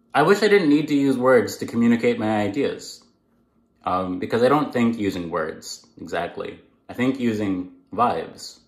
I wish I didn't need to use words to communicate my ideas. Because I don't think using words, exactly. I think using vibes.